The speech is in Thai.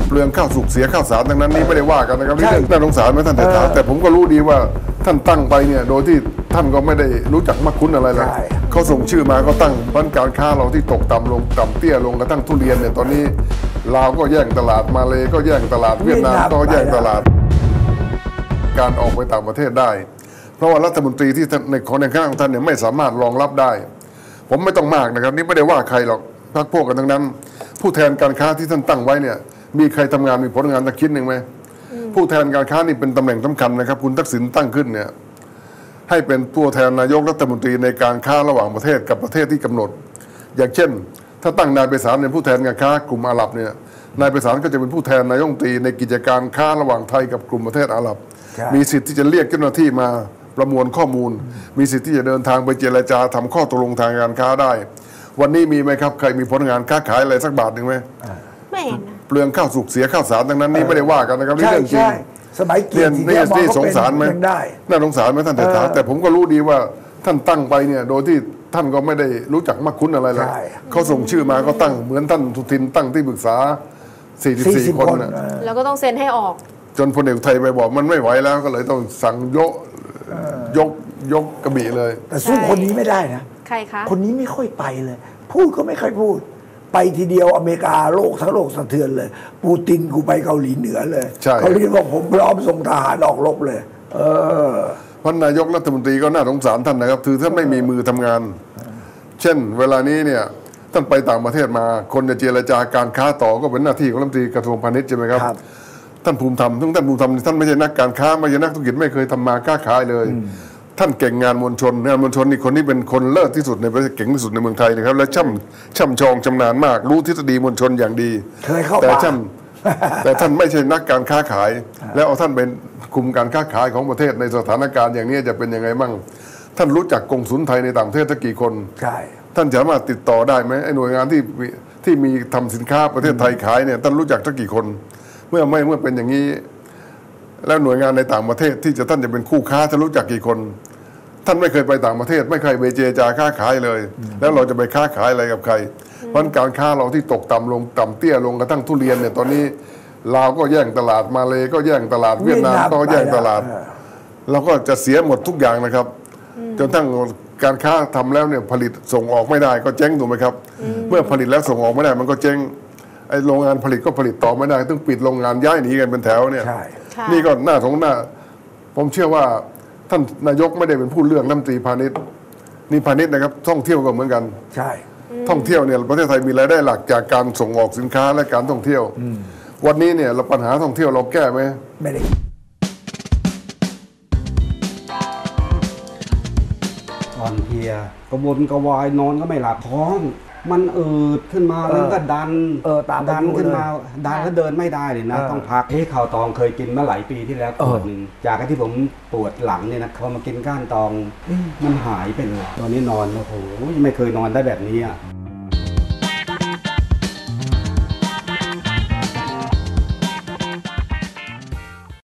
เปลืองข้าวสุกเสียข้าวสารดังนั้นนี่ไม่ได้ว่ากันนะครับนี่เรื่องน่าสงสารไหมท่านเศรษฐาแต่ผมก็รู้ดีว่าท่านตั้งไปเนี่ยโดยที่ท่านก็ไม่ได้รู้จักมักคุ้นอะไรเลยเขาส่งชื่อมาก็ตั้งพันการค้าเราที่ตกต่ำลงต่ำเตี้ยลงกระทั่งทุเรียนเนี่ยตอนนี้ลาวก็แย่งตลาดมาเลก็แย่งตลาดเวียดนามก็แย่งตลาดการออกไปต่างประเทศได้เพราะว่ารัฐมนตรีที่ในของในคณะของท่านเนี่ยไม่สามารถรองรับได้ผมไม่ต้องมากนะครับนี่ไม่ได้ว่าใครหรอกพรรคพวกกันทั้งนั้นผู้แทนการค้าที่ท่านตั้งไว้เนี่ยมีใครทำงานมีผลงานสักชิ้นหนึ่งไหมผู้แทนการค้านี่เป็นตำแหน่งสำคัญนะครับคุณทักษิณตั้งขึ้นเนี่ยให้เป็นผู้แทนนายกรัฐมนตรีในการค้าระหว่างประเทศกับประเทศที่กำหนดอย่างเช่นถ้าตั้งนายไพศาลเป็นผู้แทนการค้ากลุ่มอาหรับเนี่ยนายไพศาลก็จะเป็นผู้แทนนายกรัฐมนตรีในกิจการค้าระหว่างไทยกับกลุ่มประเทศอาหรับมีสิทธิ์ที่จะเรียกเจ้าหน้าที่มาประมวลข้อมูลมีสิทธิ์ที่จะเดินทางไปเจรจาทำข้อตกลงทางการค้าได้วันนี้มีไหมครับใครมีผลงานค้าขายอะไรสักบาทหนึ่งไหมไม่เห็นเปลืองข้าวสุกเสียข้าวสารดังนั้นนี่ไม่ได้ว่ากันนะครับนี่เรื่องจริงสมัยเกียรตินี่สงสารไหมน่าสงสารไหมท่านเศรษฐาแต่ผมก็รู้ดีว่าท่านตั้งไปเนี่ยโดยที่ท่านก็ไม่ได้รู้จักมักคุ้นอะไรเลยเขาส่งชื่อมาก็ตั้งเหมือนท่านสุทินตั้งที่ปรึกษา44 คนแล้วก็ต้องเซ็นให้ออกจนพลเอกไทยไปบอกมันไม่ไหวแล้วก็เลยต้องสั่งยกกระบี่เลยแต่สู้คนนี้ไม่ได้นะใครคะคนนี้ไม่ค่อยไปเลยพูดก็ไม่ค่อยพูดไปทีเดียวอเมริกาโลกทั้งโลกสะเทือนเลยปูตินกูไปเกาหลีเหนือเลยเกาหลีบอกผมพร้อมส่งทหารออกรบเลยเพราะนายกรัฐมนตรีก็น่าสงสารท่านนะครับคือท่านไม่มีมือทำงานเช่นเวลานี้เนี่ยท่านไปต่างประเทศมาคนจะเจรจาการค้าต่อก็เป็นหน้าที่ของรัฐมนตรีกระทรวงพาณิชย์ใช่ไหมครับท่านภูมิธรรมซึ่งท่านภูมิธรรมท่านไม่ใช่นักการค้าไม่ใช่นักธุรกิจไม่เคยทำมาค้าขายเลยท่านเก่งงานมวลชนนี่คนนี้เป็นคนเลิศที่สุดในประเทศเก่งที่สุดในเมืองไทยนะครับและช่ำชองชำนาญมากรู้ทฤษฎีมวลชนอย่างดีแต่ท่านไม่ใช่นักการค้าขายแล้วเอาท่านเป็นคุมการค้าขายของประเทศในสถานการณ์อย่างนี้จะเป็นยังไงบ้างท่านรู้จักกงสุลไทยในต่างประเทศสักกี่คนท่านสามารถติดต่อได้ไหมไอ้หน่วยงานที่มีทำสินค้าประเทศไทยขายเนี่ยท่านรู้จักสักกี่คนเมื่อเป็นอย่างนี้แล้วหน่วยงานในต่างประเทศที่ท่านจะเป็นคู่ค้าจะรู้จักกี่คนท่านไม่เคยไปต่างประเทศไม่เคยไปเจรจาค้าขายเลยแล้วเราจะไปค้าขายอะไรกับใครเพราะการค้าเราที่ตกต่ำลงต่ำเตี้ยลงกระทั่งทุเรียนเนี่ยตอนนี้ลาวก็แย่งตลาดมาเลก็แย่งตลาดเวียดนามก็แย่งตลาดเราก็จะเสียหมดทุกอย่างนะครับจนทั้งการค้าทำแล้วเนี่ยผลิตส่งออกไม่ได้ก็เจ๊งถูกไหมครับเมื่อผลิตแล้วส่งออกไม่ได้มันก็เจ๊งไอ้โรงงานผลิตก็ผลิตต่อไม่ได้ต้องปิดโรงงานย้ายหนีกันเป็นแถวเนี่ยนี่ก็น่าสงสารผมเชื่อว่าท่านนายกไม่ได้เป็นผู้เลือกรัฐมนตรีพาณิชย์นี่พาณิชย์นะครับท่องเที่ยวก็เหมือนกันใช่ท่องเที่ยวเนี่ยประเทศไทยมีรายได้หลักจากการส่งออกสินค้าและการท่องเที่ยววันนี้เนี่ยปัญหาท่องเที่ยวเราแก้ไหมไม่ได้อ่อนเพลียกระวนกระวายนอนก็ไม่หลับท้องมันขึ้นมาแล้วก็ดันขึ้นมาดันแล้วเดินไม่ได้เลยนะต้องพักข่าวตองเคยกินมาหลายปีที่แล้วขวดหนึ่งจากที่ผมปวดหลังเนี่ยนะพอมากินก้านตองมันหายไปเลยตอนนี้นอนโอ้โหไม่เคยนอนได้แบบนี้อ่ะ